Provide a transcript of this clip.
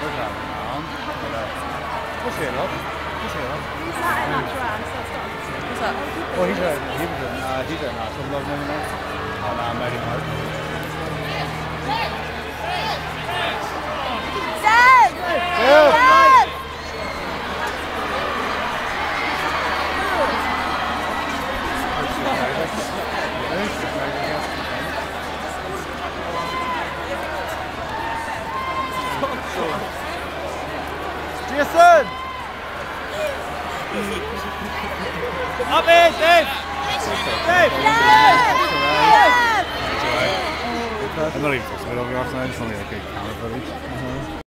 What's he up? What's he up? He's not in that round, so it's not. What's that? Well, he's a nice one, love him, mate. Oh, no, I'm ready, mate. Dad! Dad! Jason! Up here, Dave! Dave! I'm not even talking about it, I'm just only like a camera footage.